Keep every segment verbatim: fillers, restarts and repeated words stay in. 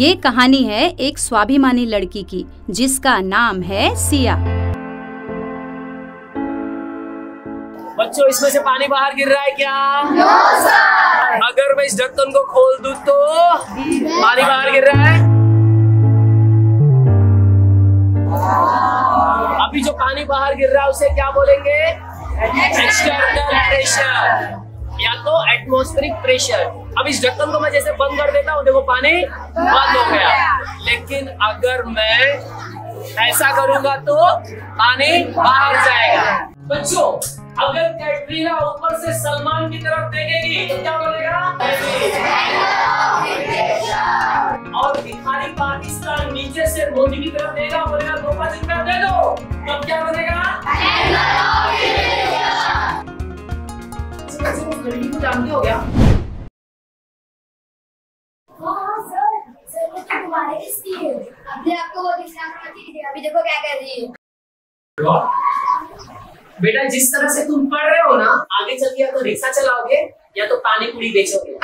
ये कहानी है एक स्वाभिमानी लड़की की जिसका नाम है सिया। बच्चों, इसमें से पानी बाहर गिर रहा है क्या? No sir. अगर मैं इस ढक्कन को खोल दूं तो पानी बाहर गिर रहा है। अभी जो पानी बाहर गिर रहा है उसे क्या बोलेंगे? एक्सटर्नल प्रेशर या तो एटमॉस्फेरिक प्रेशर। अब इस ढक्कन को मैं जैसे बंद कर देता हूँ, देखो पानी बंद हो गया। लेकिन अगर मैं ऐसा करूंगा तो पानी बाहर जाएगा। बच्चों, अगर कैटरीना ऊपर से सलमान की तरफ देखेगी तो क्या बोलेगा? और भिखारी पाकिस्तान नीचे से मोदी की तरफ देगा, बोलेगा दो पाँच रुपया दे दो, तब क्या बनेगा? लड़की को जानते हो क्या? हाँ सर, सर वो तो तुम्हारे किसकी है? अपने आपको वो दिखना चाहिए। अभी देखो क्या कर रही है। बेटा, जिस तरह से तुम पढ़ रहे हो ना, आगे चल के या तो रिक्शा चलाओगे या तो पानी पूरी बेचोगे।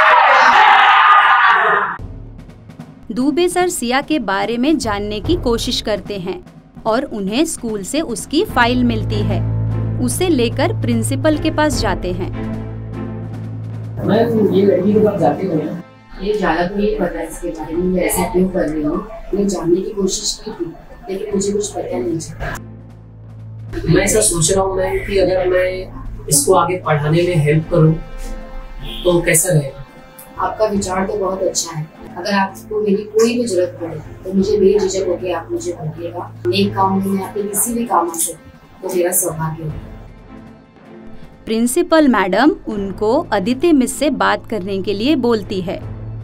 दुबे सर सिया के बारे में जानने की कोशिश करते हैं और उन्हें स्कूल से उसकी फाइल मिलती है। उसे लेकर प्रिंसिपल के पास जाते हैं। मैं ये लड़की के पास जाती हूँ। ये ज़्यादा तो नहीं पता इसके बारे में, मैं ऐसा क्यों कर रही हूँ। मैं जानने की कोशिश की थी लेकिन मुझे कुछ पता नहीं चला। मैं ऐसा सोच रहा हूँ मैं कि अगर मैं इसको आगे पढ़ाने में हेल्प करूँ तो कैसा रहेगा? आपका विचार तो बहुत अच्छा है। अगर आपको मेरी कोई भी जरूरत पड़े तो मुझे बेझिझक होकर आप मुझे बोलिएगा। एक काम में मैं आपके किसी भी काम आ सकूँ तो मेरा सौभाग्य है। प्रिंसिपल मैडम उनको अदिति मिस से बात करने के लिए बोलती है।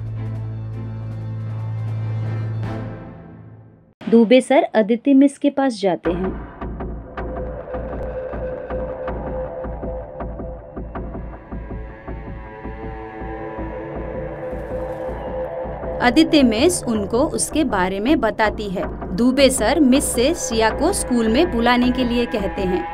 दुबे सर अदिति मिस के पास जाते हैं। अदिति मिस उनको उसके बारे में बताती है। दुबे सर मिस से सिया को स्कूल में बुलाने के लिए कहते हैं।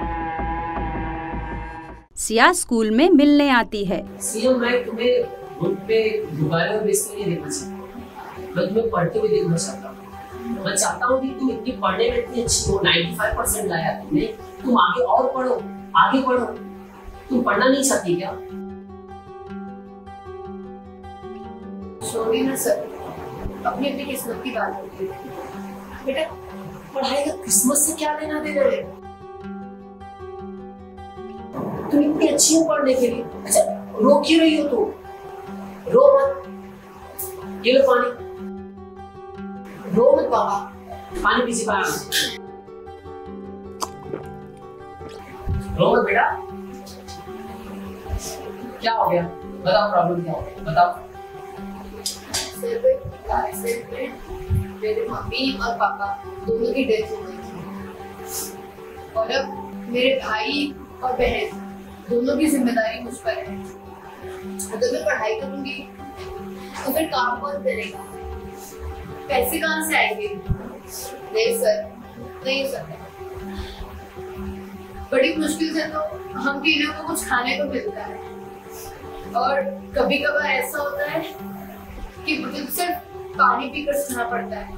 सिया स्कूल में मिलने आती है। सिया, मैं तुम्हें बुक पे दोबारा बेचते नहीं देखना चाहता। मैं तुम्हें पढ़ते हुए देखना चाहता हूँ। मैं चाहता हूँ कि तुम इतनी पढ़ने में इतनी अच्छी हो, पचानवे परसेंट लाया तुमने, तुम आगे और पढ़ो, आगे पढ़ो। तुम पढ़ना नहीं चाहती क्या? छोड़िए ना सर, अपनी अपनी किस्मत की बात होती है। बेटा, पढ़ाई का किस्मत से क्या लेना देना है? तुम इतनी अच्छी हो पढ़ने के लिए। अच्छा, रो क्यों रही हो तुम? रो मत। ये लो पानी। रो मत बाबा, पानी पीजिए पानी। रो मत बेटा। क्या हो गया? बताओ, प्रॉब्लम क्या हो गया? बताओ। सर, मेरे मम्मी और पापा दोनों की डेथ हो गई थी और अब मेरे भाई और बहन दोनों की जिम्मेदारी मुझ पर है। अगर मैं पढ़ाई करूंगी तो फिर काम कौन करेगा? पैसे कहाँ से आएंगे? नहीं सर, नहीं सर। बड़ी मुश्किल से तो हम तीनों को कुछ खाने को मिलता है और कभी कभार ऐसा होता है कि मुझे सिर्फ पानी पीकर सोना पड़ता है।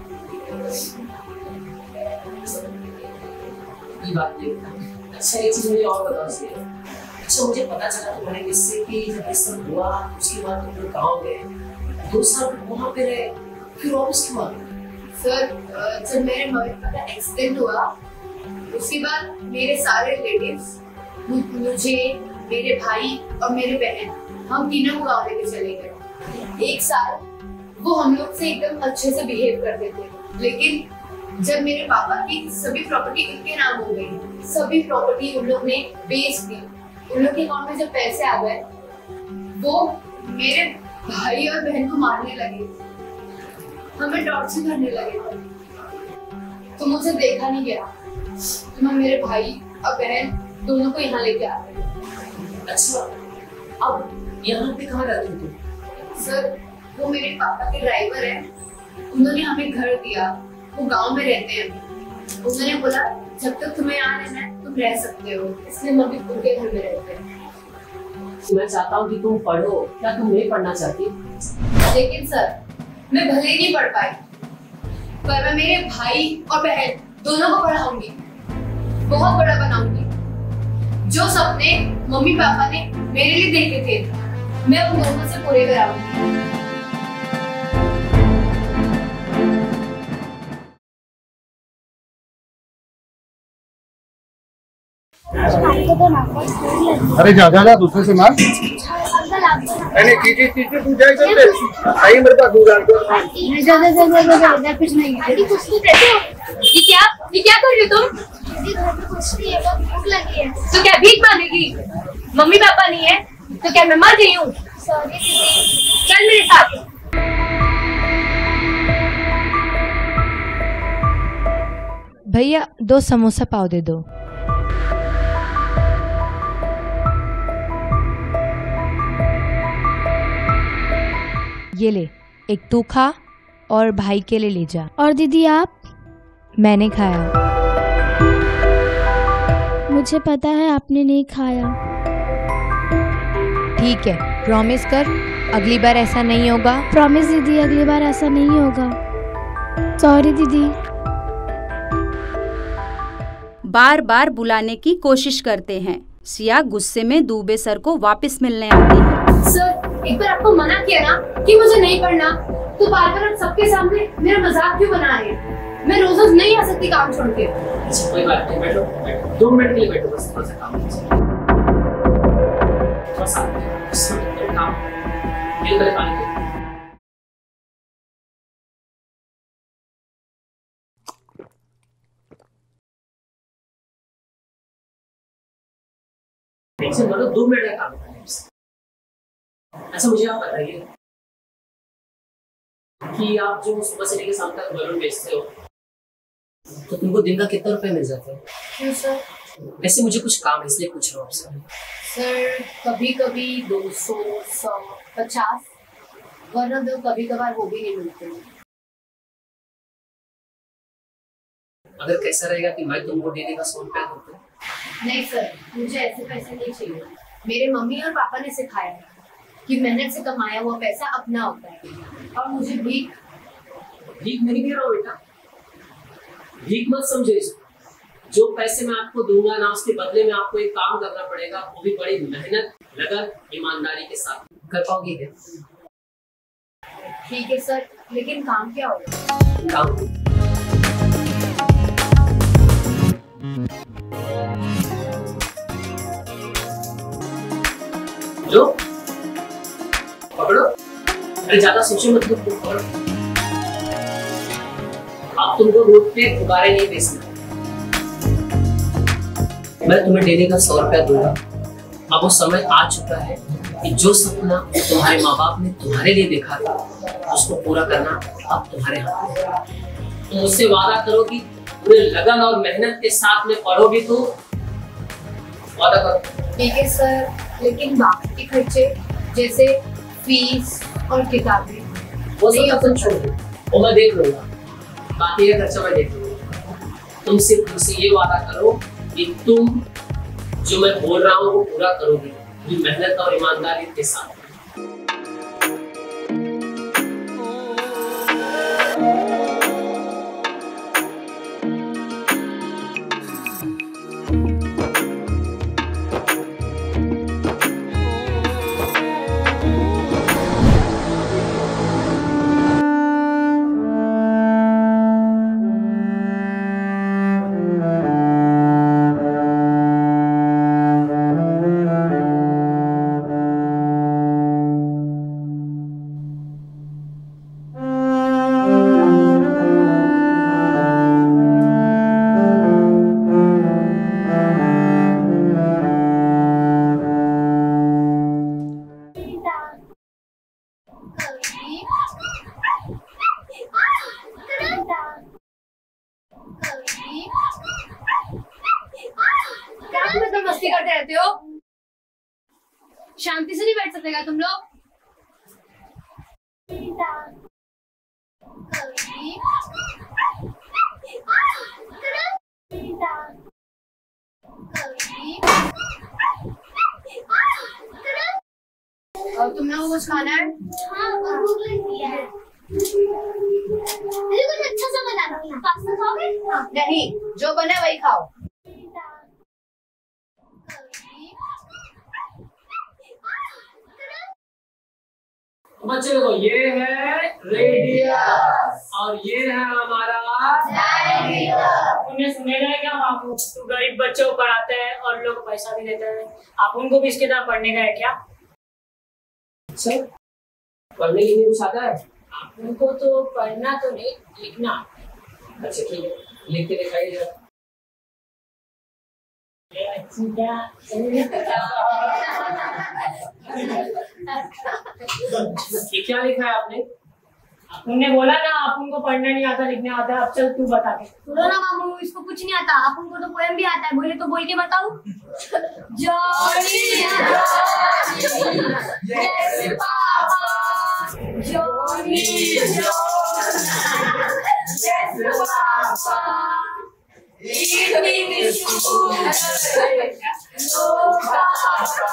ये बात नहीं। अच्छा, एक चीज मुझे और बताओ सिया। अच्छा, मुझे पता चला तुम्हारे किस्से कि जब ये सब हुआ उसके बाद तुम लोग गाँव गए, दो साल वहाँ पे रहे, फिर वापस क्यों आ गए? सर, जब मेरे मम्मी पापा का एक्सीडेंट हुआ उसके बाद मेरे सारे रिलेटिव्स मुझे, मेरे भाई और मेरे बहन, हम तीनों को गाँव लेके चले गए। एक साल वो हम लोग से एकदम अच्छे से बिहेव करते थे, लेकिन जब मेरे पापा की सभी प्रॉपर्टी उनके नाम हो गई, सभी प्रॉपर्टी उन लोग ने बेच दी, उन लोग के अकाउंट में जब पैसे आ गए वो मेरे भाई और बहन को मारने लगे, हमें टॉर्चर करने लगे। तो मुझे देखा नहीं गया तो मैं मेरे भाई और बहन दोनों को यहाँ लेके आ गई। अच्छा, अब यहाँ पे कहाँ रहते हो तुम? सर, वो मेरे पापा के ड्राइवर हैं। उन्होंने हमें घर दिया, वो गांव में रहते हैं। उन्होंने बोला जब तक तुम्हें यहाँ रहना है तुम रह सकते हो, इसलिए हम अभी उनके घर में रहते हैं। मैं चाहता हूँ कि तुम पढ़ो। क्या तुम नहीं पढ़ना चाहती? लेकिन सर, मैं भले ही नहीं पढ़ पाई, पर मैं मेरे भाई और बहन दोनों को पढ़ाऊंगी, बहुत बड़ा बनाऊंगी। जो सपने मम्मी पापा ने मेरे लिए देखे थे, मैं उन दोनों से पूरे कराऊंगी। अरे जा जा जा दूसरे से मार। नहीं कीजिए कीजिए तू जाए चलते आई मेरे पास दूध डाल नहीं जा जा जा जा जा जा कुछ नहीं है। दीदी कुछ तो दे दो। ये क्या ये क्या कर रही हो तुम? दीदी घर पे कुछ नहीं है, बहुत भूख लगी है। तो क्या भीख मांगेगी? मम्मी पापा नहीं है तो क्या मैं मर गई हूँ? सॉरी दीदी। चल मेरे साथ। भैया दो समोसा पाव दे दो। ये ले, एक तू खा और भाई के लिए ले जा। और दीदी आप? मैंने खाया। मुझे पता है आपने नहीं खाया। ठीक है, प्रॉमिस कर अगली बार ऐसा नहीं होगा। प्रॉमिस दीदी, अगली बार ऐसा नहीं होगा। सॉरी दीदी। बार बार बुलाने की कोशिश करते हैं। सिया गुस्से में दूबे सर को वापस मिलने आती है। सर, एक बार आपको मना किया ना कि मुझे नहीं पढ़ना, तो बार बार आप सबके सामने मेरा मजाक क्यों बना रहे हैं? मैं रोज रोज नहीं आ सकती काम छोड़ के। कोई बात नहीं, बैठो बैठो दो मिनट के लिए बैठो, बस थोड़ा सा काम है। थोड़ा सा काम ये पहले पानी दो। टेंशन मत लो, दो मिनट का काम है। अच्छा मुझे आप बताइए कि आप जो सुबह से लेकर शाम तक बलून बेचते हो, तो तुमको दिन का कितना रुपए मिल जाता है? क्यों सर? वैसे मुझे कुछ काम है इसलिए पूछ रहा हूँ आपसे। सर कभी कभी दो सौ, सौ, पचास, वरना तो कभी कभार वो भी नहीं मिलते। अगर कैसा रहेगा कि मैं तुमको डेली का सौ रुपया दूँ? नहीं सर, मुझे ऐसे पैसे नहीं चाहिए। मेरे मम्मी और पापा ने सिखाया है कि मेहनत से कमाया हुआ पैसा अपना होता है, और मुझे भीख भीख नहीं दे रहा हूँ बेटा, भीख मत समझो इसको। जो पैसे मैं आपको दूंगा ना, उसके बदले में आपको एक काम करना पड़ेगा, वो भी बड़ी मेहनत, लगन, ईमानदारी के साथ। कर पाओगे क्या? ठीक है सर, लेकिन काम क्या होगा? काम लो, पकड़ो। अरे ज्यादा सोचो मत, पकड़ो। आप तुमको रोड पे गुब्बारे नहीं बेचना, मैं तुम्हें डेली का सौ रुपया दूंगा। अब वो समय आ चुका है कि जो सपना तुम्हारे माँ बाप ने तुम्हारे लिए देखा था, उसको पूरा करना अब तुम्हारे हाथ में है। तुम मुझसे वादा करो कि पूरे लगन और मेहनत के साथ में पढ़ोगी, तो वादा करो। ठीक है सर, लेकिन बाकी के खर्चे जैसे फीस और किताबें, वो सब अपन छोड़ दो, वो मैं देख लूंगा। बाकी का खर्चा मैं देख लूंगा। तुम सिर्फ मुझसे ये वादा करो कि तुम जो मैं बोल रहा हूँ वो पूरा करोगी, पूरी मेहनत और ईमानदारी के साथ। मस्ती करते रहते हो, शांति से नहीं बैठ सकते क्या तुम लोग? और तुम लोगों को कुछ खाना है? हाँ, भूख लगी है। मुझे कुछ अच्छा सा बनाना है। पास्ता खाओगे? हाँ। नहीं, जो बना वही खाओ। बच्चे लोगों, ये है रेडियस और ये है हमारा डायमीटर। तुमने सुनेगा क्या बाबू? तू गरीब बच्चों को पढ़ाते हैं और लोग को पैसा भी देते हैं, आप उनको भी इसके तरह पढ़ने का है क्या? अच्छा, पढ़ने लिखने कुछ आता है? उनको तो पढ़ना तो नहीं, लिखना। अच्छा ठीक है, लिख के दिखाइए जरा। ये क्या लिखा है आपने? तुमने बोला ना आप उनको पढ़ना नहीं आता लिखना आता है, अब चल तू बता के। बोलो ना मामू, इसको कुछ नहीं आता। आप उनको तो पोएम भी आता है, बोले तो बोल के बताओ। Johnny Johnny papa, Johnny Johnny papa, evening school, no papa,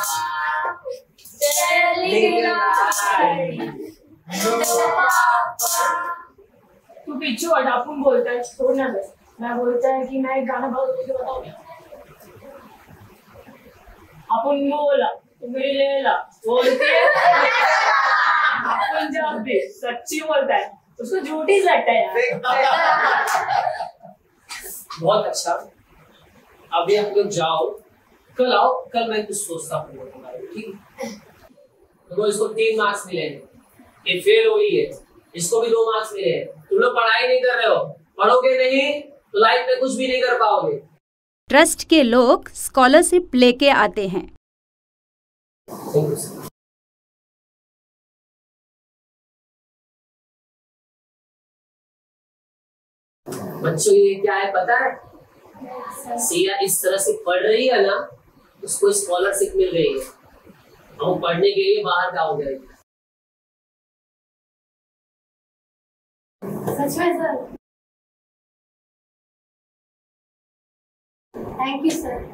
telling lies, no papa। तू पीछे हट, अपन बोलता है छोड़ना बस। मैं बोलता है कि मैं एक गाना बहुत बोल के बताऊँ। अपन बोला तू मेरी लेला बोलती है। अपन जब भी सच्ची बोलता है उसको झूठ ही लगता है यार। बहुत अच्छा, अभी आप लोग जाओ, कल आओ, कल मैं कुछ सोचता हूँ, ठीक है? देखो इसको तीन मार्क्स मिले हैं, ये फेल हुई है, इसको भी दो मार्क्स मिले हैं। तुम लोग पढ़ाई नहीं कर रहे हो, पढ़ोगे नहीं तो लाइफ में कुछ भी नहीं कर पाओगे। ट्रस्ट के लोग स्कॉलरशिप लेके आते हैं। बच्चों ये क्या है पता है? सिया इस तरह से पढ़ रही है ना, उसको स्कॉलरशिप मिल रही है, हम पढ़ने के लिए बाहर का हो गए। सच में सर? Thank you sir.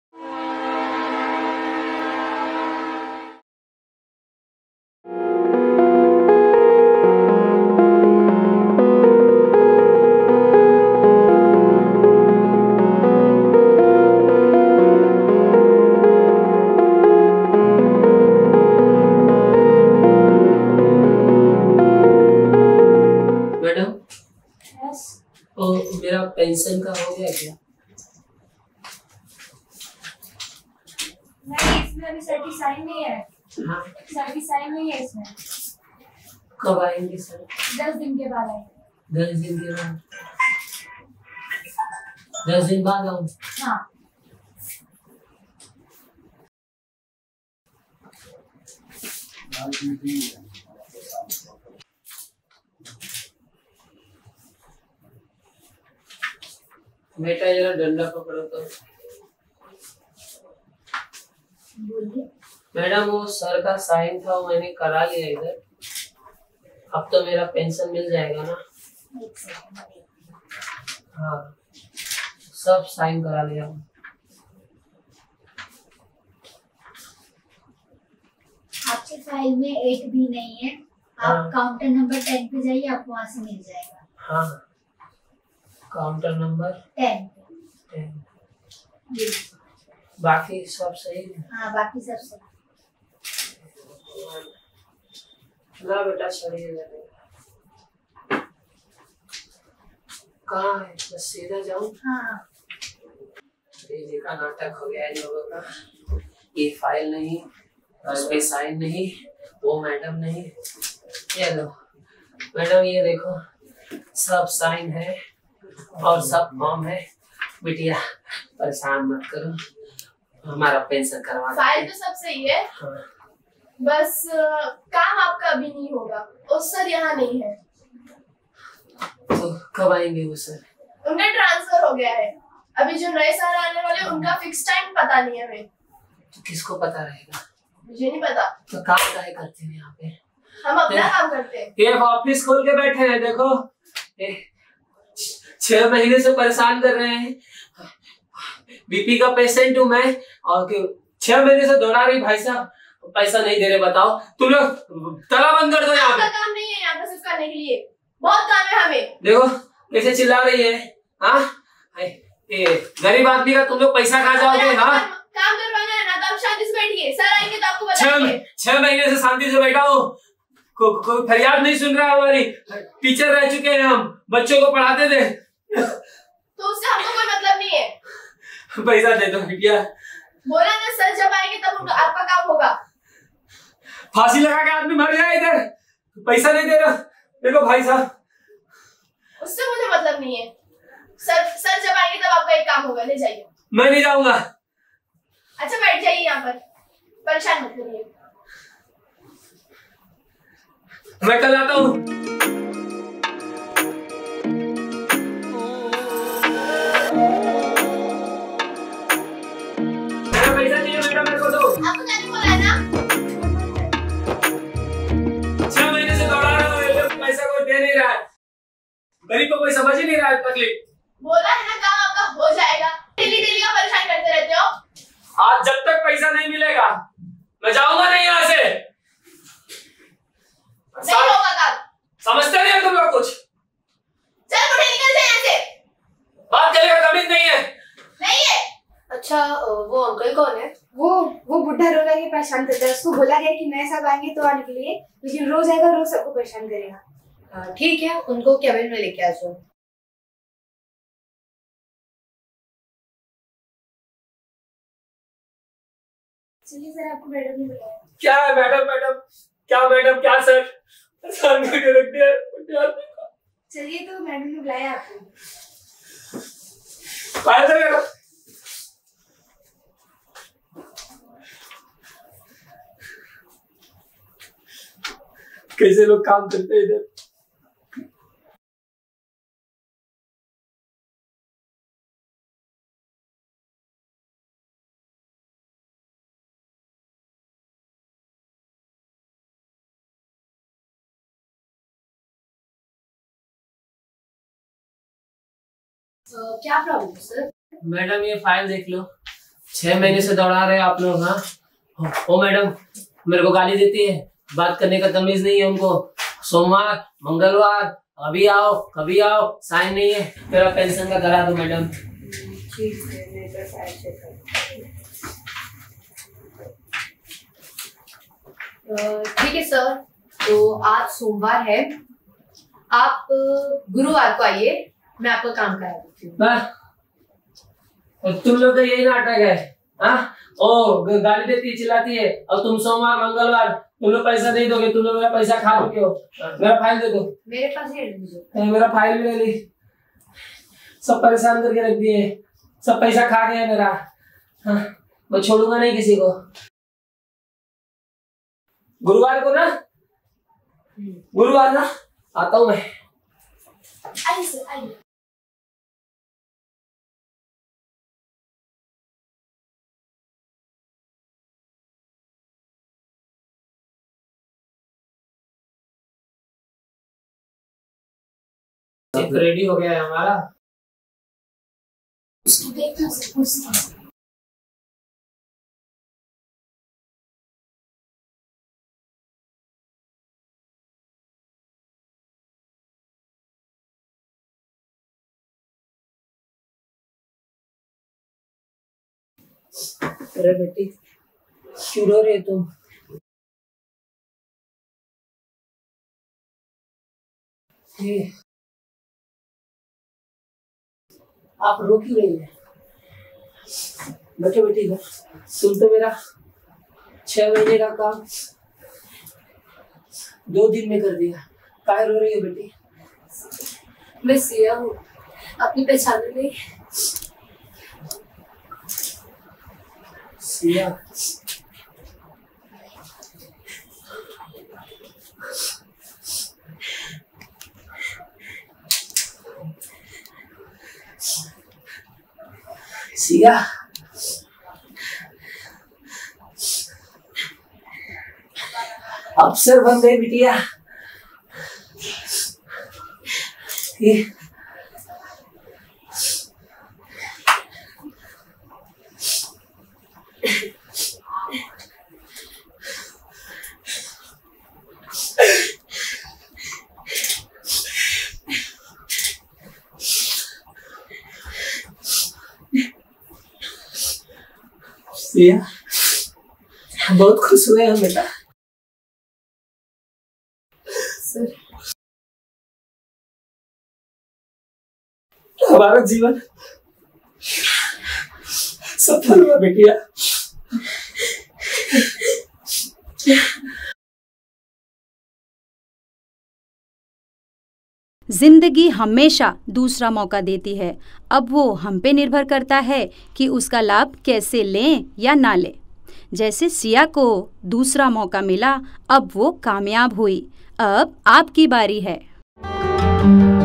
तो मेरा पेंशन का हो गया क्या? नहीं, इसमें अभी सर्टिफाइड नहीं है। हाँ, सर्टिफाइड नहीं है इसमें। कब आएंगे सर? दस दिन के बाद आएंगे। दस दिन के बाद? दस दिन बाद आऊँ? हाँ। बेटा जरा डंडा पकड़ो तो। मैडम वो सर का साइन था, वो मैंने करा लिया इधर, अब तो मेरा पेंशन मिल जाएगा ना? हाँ, सब साइन करा लिया। आपके फाइल में एट भी नहीं है, आप हाँ। काउंटर नंबर टेन पे जाइए, आपको वहाँ से मिल जाएगा। हाँ, काउंटर नंबर टेन टेन। जी। बाकी सब सही है? हाँ, बाकी सब सही। ना बेटा सही है। कहाँ है? बस सीधा जाऊँ? हाँ। ये का नाटक हो गया इन लोगों का। ये फाइल नहीं, उसमें साइन नहीं, वो मैडम नहीं। ये लो मैडम, ये देखो सब साइन है और सब फॉर्म है। बिटिया परेशान मत करो, हमारा पेंशन करवा। फाइल तो सब सही है। हाँ। बस uh, काम आपका अभी नहीं होगा, और सर यहाँ नहीं है। तो कब आएंगे वो सर? उनका ट्रांसफर हो गया है, अभी जो नए सर आने वाले उनका फिक्स टाइम पता नहीं है हमें। तो किसको पता रहेगा? मुझे नहीं पता। तो काम काहे करते हैं यहाँ पे? हम अपना काम करते हैं। ये ऑफिस खोल के बैठे हैं, देखो छह महीने से परेशान कर रहे हैं। बीपी का पेशेंट हूँ मैं, और छह महीने से दौड़ा रही भाई साहब, पैसा नहीं दे रहे। बताओ तुम लोग, ताला बंद कर दो यहाँ आपका पे। काम नहीं है यहाँ पे, सिर्फ करने के लिए, बहुत काम है हमें। देखो कैसे चिल्ला रही है। हाँ गरीब आदमी का तुम लोग पैसा खा जाओगे। हाँ काम करवाना है ना तो आप शांति से बैठिए, सर आएंगे तो आपको बताएंगे। छह महीने से शांति से बैठा हूँ, को, कोई फरियाद नहीं सुन रहा। हमारी टीचर रह चुके हैं, हम बच्चों को पढ़ाते थे। तो उससे हमको कोई मतलब नहीं है। पैसा दे दो बिटिया। बोला ना सर जब आएंगे तब आपका काम होगा। फांसी लगा के आदमी मर जाए इधर, पैसा नहीं दे रहा। देखो भाई साहब, उससे मुझे मतलब नहीं है। सर सर जब आएंगे तब आपका एक काम होगा, ले जाइए। मैं नहीं जाऊंगा। अच्छा बैठ जाइए यहाँ पर, परेशान मत करिए। मैं कल आता हूँ। मेरा पैसा चाहिए मैडम, मेरे को दो। आपको क्या नहीं बोला है ना? छह महीने से दौड़ा रहा हूँ, पैसा कोई दे नहीं रहा है। गरीब को कोई समझ ही नहीं रहा है तकलीफ। बोला है ना काम आपका हो जाएगा, डेली डेली आप परेशान करते रहते हो। आज जब तक पैसा नहीं मिलेगा मैं जाऊंगा नहीं यहाँ से। नहीं होगा काम। समझते नहीं हो तुम लोग कुछ। चल उठे, निकल जाए यहाँ से। बात करने का तमीज नहीं है। नहीं है। अच्छा वो अंकल कौन है? वो वो बुढ़ा रोज आके परेशान करता है। उसको बोला गया कि नए साहब आएंगे तो आने के लिए, लेकिन रोज आएगा, रोज सबको परेशान करेगा। ठीक है, उनको कैबिन में लेके आ जाओ। चलिए सर, आपको मैडम ने बुलाया। क्या है मैडम? मैडम क्या? मैडम क्या सर? परेशान करके रख दिया। चलिए तो मैडम ने बुलाया आपको। फायदा कैसे लोग काम करते हैं इधर। तो क्या प्रॉब्लम है सर? मैडम ये फाइल देख लो, छह महीने से दौड़ा रहे आप लोग। हाँ ओ मैडम मेरे को गाली देती है, बात करने का तमीज नहीं है उनको। सोमवार मंगलवार अभी आओ कभी आओ, साइन नहीं है। मेरा पेंशन का करा दो मैडम। ठीक है, मैं तो फाइल चेक करता। ठीक है सर, तो आज सोमवार है, आप गुरुवार को आइए, मैं आपका काम करा देती हूँ। तुम लोग का यही नाटक है। हाँ ओ गाली देती है, चिल्लाती है, और तुम सोमवार मंगलवार तुम लोग पैसा नहीं दोगे। तुम लोग मेरा पैसा खा चुके हो। मेरा फाइल दे दो। मेरे पास है, मेरा फाइल भी ले ली। सब परेशान करके रख दिए, सब पैसा खा गए मेरा। हाँ मैं छोड़ूंगा नहीं किसी को। गुरुवार को ना, गुरुवार ना आता हूँ मैं। आइए सर आइए। रेडी हो गया है हमारा। उसको देखना सर, पूछना। अरे बेटी क्यों रो रही है तुम? आप रो क्यों रही है? बैठो बेटी, तुम तो मेरा छह महीने का काम दो दिन में कर दिया। काहे रो रही है बेटी? मैं सिया हूँ, अपनी पहचान नहीं। सिया सिया अफसर बन गई बिटिया। सिया, बहुत खुश हुए हम बेटा। सर हमारा जीवन सफल हुआ बेटिया। जिंदगी हमेशा दूसरा मौका देती है। अब वो हम पे निर्भर करता है कि उसका लाभ कैसे लें या ना लें। जैसे सिया को दूसरा मौका मिला, अब वो कामयाब हुई। अब आपकी बारी है।